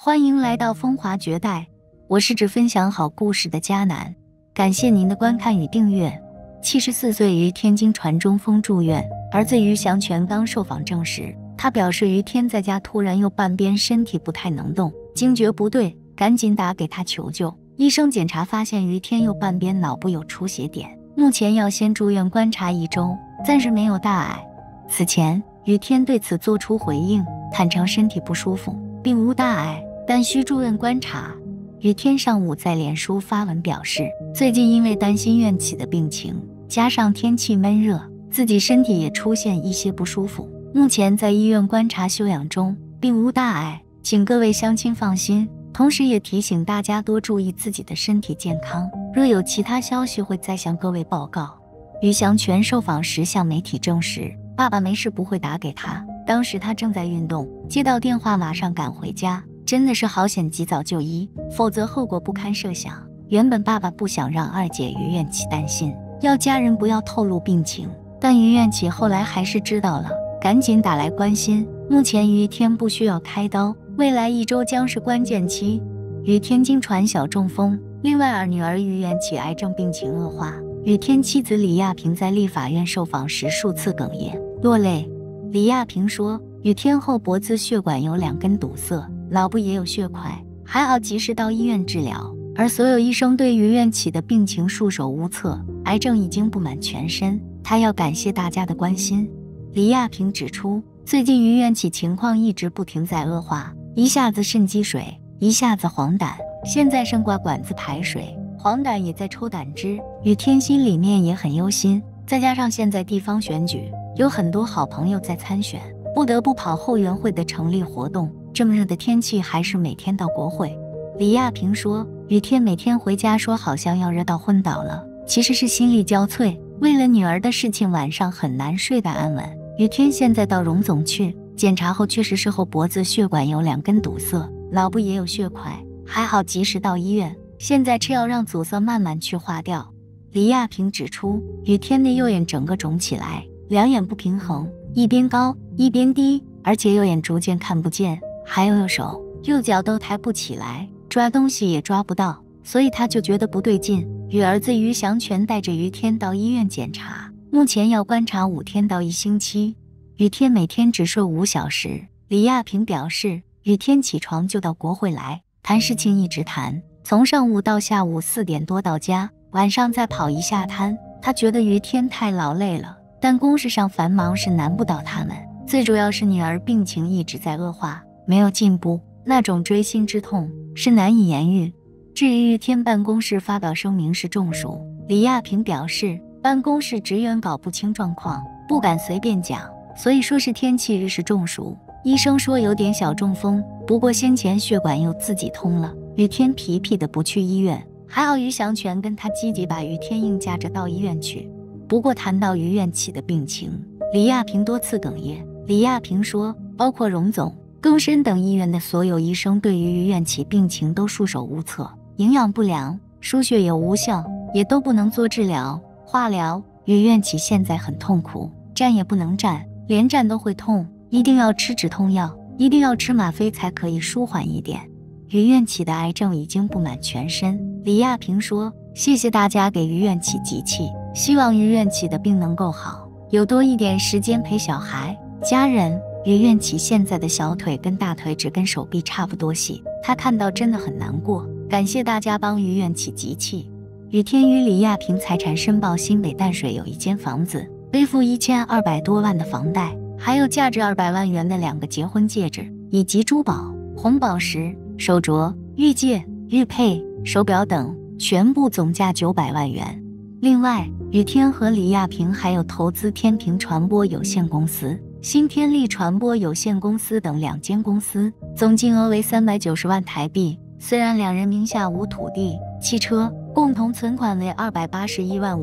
欢迎来到风华绝代，我是只分享好故事的迦南，感谢您的观看与订阅。74岁于天津传中风住院，儿子于祥全刚受访证实，他表示于天在家突然右半边身体不太能动，惊觉不对，赶紧打给他求救。医生检查发现于天右半边脑部有出血点，目前要先住院观察1周，暂时没有大碍。此前于天对此作出回应，坦诚身体不舒服，并无大碍，但需住院观察。于天上午在脸书发文表示，最近因为担心院企的病情，加上天气闷热，自己身体也出现一些不舒服，目前在医院观察休养中，并无大碍，请各位乡亲放心。同时也提醒大家多注意自己的身体健康，若有其他消息会再向各位报告。于祥全受访时向媒体证实，爸爸没事不会打给他，当时他正在运动，接到电话马上赶回家，真的是好险及早就医，否则后果不堪设想。原本爸爸不想让二姐于院企担心，要家人不要透露病情，但于院企后来还是知道了，赶紧打来关心。目前于天不需要开刀，未来1周将是关键期。于天津传小中风，另外女儿于院企癌症病情恶化。于天妻子李亚平在立法院受访时数次哽咽落泪。李亚平说，于天后脖子血管有2根堵塞，脑部也有血块，还好及时到医院治疗，而所有医生对于院企的病情束手无策，癌症已经布满全身，他要感谢大家的关心。李亚平指出，最近于院企情况一直不停在恶化，一下子肾积水，一下子黄疸，现在肾挂管子排水，黄疸也在抽胆汁。于天心里面也很忧心，再加上现在地方选举，有很多好朋友在参选，不得不跑后援会的成立活动，这么热的天气还是每天到国会。李亚平说，于天每天回家说好像要热到昏倒了，其实是心力交瘁，为了女儿的事情晚上很难睡得安稳。于天现在到荣总去检查后，确实是后脖子血管有2根堵塞，脑部也有血块，还好及时到医院，现在吃药让阻塞慢慢去化掉。李亚平指出，于天的右眼整个肿起来，2眼不平衡，一边高一边低，而且右眼逐渐看不见，还有右手右脚都抬不起来，抓东西也抓不到，所以他就觉得不对劲。与儿子于祥全带着于天到医院检查，目前要观察5天到1星期。于天每天只睡5小时。李亚平表示，于天起床就到国会来谈事情，一直谈，从上午到下午4点多到家，晚上再跑一下摊。他觉得于天太劳累了，但公事上繁忙是难不倒他们，最主要是女儿病情一直在恶化，没有进步，那种锥心之痛是难以言喻。至于于天办公室发表声明是中暑，李亚平表示，办公室职员搞不清状况，不敢随便讲，所以说是天气日是中暑。医生说有点小中风，不过先前血管又自己通了。于天皮皮的不去医院，还好于祥全跟他积极把于天硬架着到医院去。不过谈到于院企的病情，李亚平多次哽咽。李亚平说，包括荣总、更深等医院的所有医生对于院企病情都束手无策，营养不良，输血也无效，也都不能做治疗、化疗。于院企现在很痛苦，站也不能站，连站都会痛，一定要吃止痛药，一定要吃吗啡才可以舒缓一点。于院企的癌症已经布满全身。李亚平说，谢谢大家给于院企集气，希望于院企的病能够好，有多一点时间陪小孩、家人。于院企现在的小腿跟大腿只跟手臂差不多细，他看到真的很难过，感谢大家帮于院企集气。于天与李亚平财产申报，新北淡水有1间房子，背负1200多万的房贷，还有价值200万元的2个结婚戒指，以及珠宝、红宝石、手镯、玉戒、玉佩、手表等，全部总价900万元。另外，于天和李亚平还有投资天平传播有限公司、新天力传播有限公司等2间公司，总金额为390万台币。虽然2人名下无土地、汽车，共同存款为281万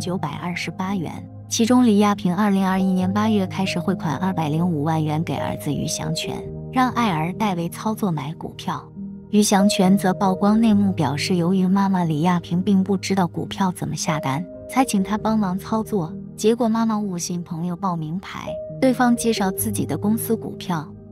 5928元。其中李亚平2021年8月开始汇款205万元给儿子于祥全，让爱儿代为操作买股票。于祥全则曝光内幕，表示由于妈妈李亚平并不知道股票怎么下单，才请他帮忙操作，结果妈妈误信朋友报名牌，对方介绍自己的公司股票，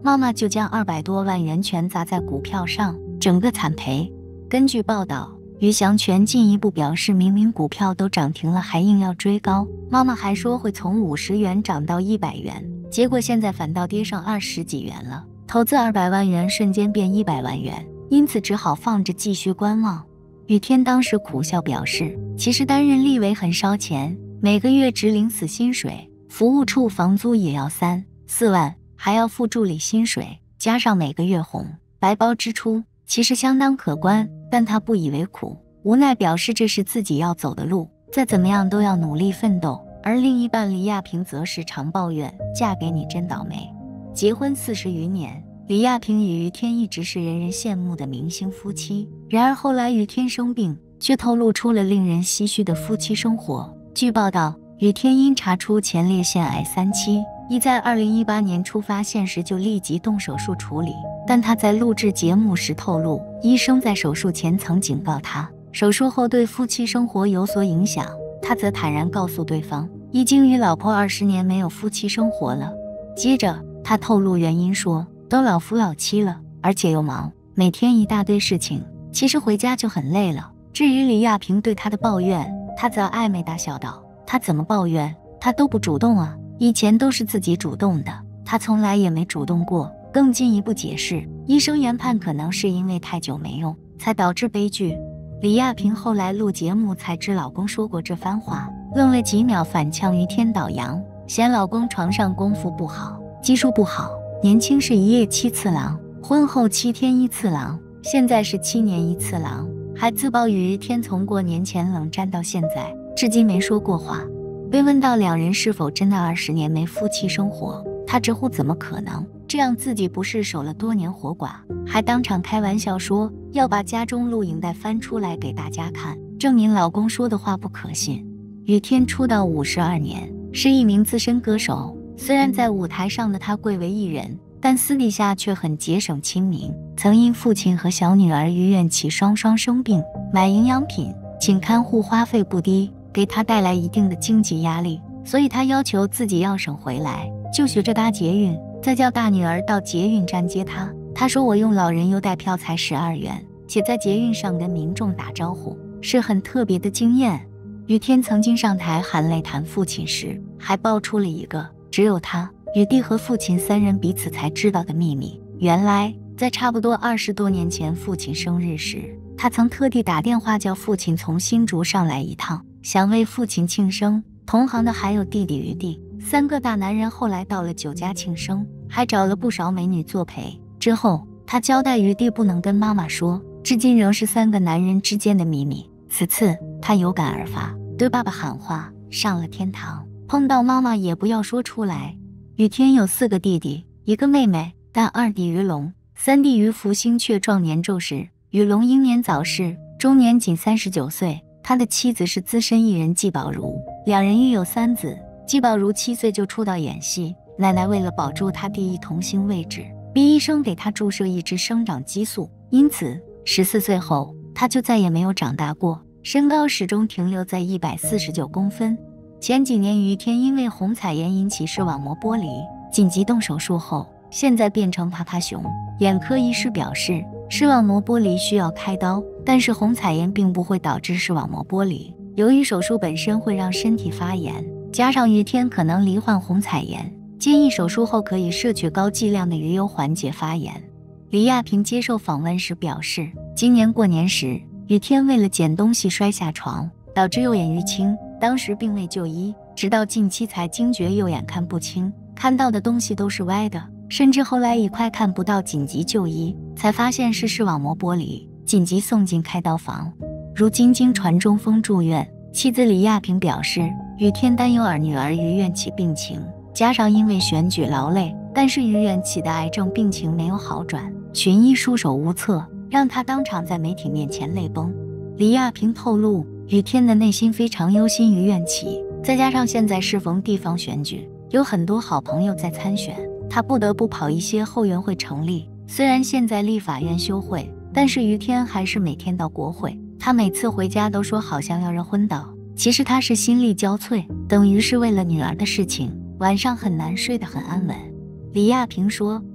妈妈就将200多万元全砸在股票上，整个惨赔。根据报道，于祥全进一步表示，明明股票都涨停了，还硬要追高。妈妈还说会从50元涨到100元，结果现在反倒跌上20几元了。投资200万元瞬间变100万元，因此只好放着继续观望。雨天当时苦笑表示，其实担任立委很烧钱，每个月只领死薪水，服务处房租也要3、4万，还要付助理薪水，加上每个月红白包支出，其实相当可观。但他不以为苦，无奈表示这是自己要走的路，再怎么样都要努力奋斗。而另一半李亚平则是常抱怨，嫁给你真倒霉。结婚40余年，李亚平与于天一直是人人羡慕的明星夫妻。然而后来于天生病，却透露出了令人唏嘘的夫妻生活。据报道，于天因查出前列腺癌3期，已在2018年初发现时就立即动手术处理。但他在录制节目时透露，医生在手术前曾警告他，手术后对夫妻生活有所影响。他则坦然告诉对方，已经与老婆20年没有夫妻生活了。接着他透露原因说，都老夫老妻了，而且又忙，每天一大堆事情，其实回家就很累了。至于李亚平对他的抱怨，他则暧昧大笑道，他怎么抱怨，他都不主动啊，以前都是自己主动的，他从来也没主动过。更进一步解释，医生研判可能是因为太久没用，才导致悲剧。李亚平后来录节目才知老公说过这番话，愣了几秒，反呛于天倒洋，嫌老公床上功夫不好，技术不好，年轻是1夜7次郎，婚后7天1次郎，现在是7年1次郎，还自曝与于天从过年前冷战到现在，至今没说过话。被问到两人是否真的20年没夫妻生活，他直呼怎么可能，这样自己不是守了多年活寡，还当场开玩笑说要把家中录影带翻出来给大家看，证明老公说的话不可信。于天出道52年，是一名资深歌手，虽然在舞台上的他贵为艺人，但私底下却很节省亲民，曾因父亲和小女儿于愿起双双生病，买营养品请看护花费不低，给他带来一定的经济压力，所以他要求自己要省回来，就学着搭捷运，再叫大女儿到捷运站接他。他说，我用老人优待票才12元，且在捷运上跟民众打招呼，是很特别的经验。于天曾经上台含泪谈父亲时，还爆出了一个只有他、雨弟和父亲3人彼此才知道的秘密。原来在差不多20多年前父亲生日时，他曾特地打电话叫父亲从新竹上来一趟，想为父亲庆生。同行的还有弟弟于弟，3个大男人后来到了酒家庆生，还找了不少美女作陪。之后他交代于弟不能跟妈妈说，至今仍是3个男人之间的秘密。此次他有感而发，对爸爸喊话，上了天堂，碰到妈妈也不要说出来。雨天有4个弟弟，1个妹妹，但2弟于龙、3弟于福星却壮年骤逝。于龙英年早逝，终年仅39岁。他的妻子是资深艺人季宝如，两人育有3子。季宝如7岁就出道演戏，奶奶为了保住他第一童星位置，逼医生给他注射一支生长激素，因此14岁后他就再也没有长大过，身高始终停留在149公分。前几年于天因为虹彩炎引起视网膜剥离，紧急动手术后，现在变成趴趴熊。眼科医师表示，视网膜剥离需要开刀，但是虹彩炎并不会导致视网膜剥离。由于手术本身会让身体发炎，加上于天可能罹患虹彩炎，建议手术后可以摄取高剂量的鱼油缓解发炎。李亚平接受访问时表示，今年过年时，于天为了捡东西摔下床，导致右眼淤青，当时并未就医，直到近期才惊觉右眼看不清，看到的东西都是歪的，甚至后来已快看不到，紧急就医，才发现是视网膜剥离，紧急送进开刀房。如今经传中风住院，妻子李亚平表示，于天担忧女儿于愿起病情，加上因为选举劳累，但是于愿起的癌症病情没有好转，群医束手无策，让他当场在媒体面前泪崩。李亚平透露，于天的内心非常忧心于愿起，再加上现在适逢地方选举，有很多好朋友在参选，他不得不跑一些后援会成立。虽然现在立法院休会，但是于天还是每天到国会。他每次回家都说好像要热昏倒，其实他是心力交瘁，等于是为了女儿的事情，晚上很难睡得很安稳。李亚平说，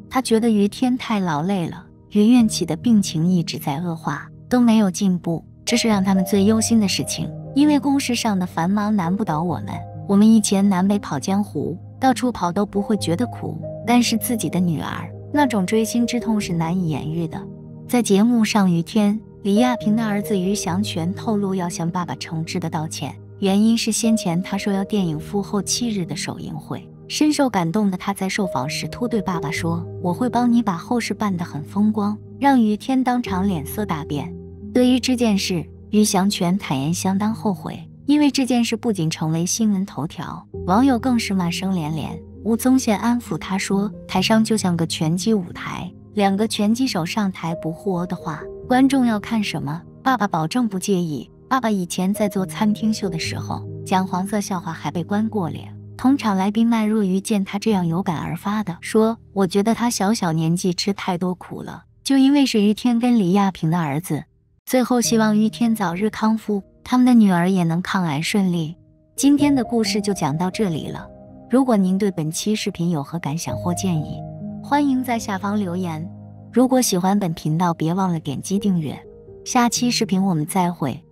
他觉得于天太劳累了，云怨起的病情一直在恶化，都没有进步，这是让他们最忧心的事情。因为公事上的繁忙难不倒我们以前南北跑江湖，到处跑都不会觉得苦，但是自己的女儿，那种锥心之痛是难以言喻的。在节目上，于天、李亚平的儿子于祥全透露要向爸爸诚挚的道歉，原因是先前他说要电影复后7日的首映会。深受感动的他在受访时突对爸爸说，我会帮你把后事办得很风光，让于天当场脸色大变。对于这件事，于祥全坦言相当后悔，因为这件事不仅成为新闻头条，网友更是骂声连连。吴宗宪安抚他说，台上就像个拳击舞台，2个拳击手上台不互殴的话，观众要看什么？爸爸保证不介意。爸爸以前在做餐厅秀的时候，讲黄色笑话还被关过脸。同场来宾麦若愚见他这样有感而发的说，我觉得他小年纪吃太多苦了，就因为是于天跟李亚平的儿子。最后希望于天早日康复，他们的女儿也能抗癌顺利。今天的故事就讲到这里了。如果您对本期视频有何感想或建议，欢迎在下方留言。如果喜欢本频道，别忘了点击订阅。下期视频我们再会。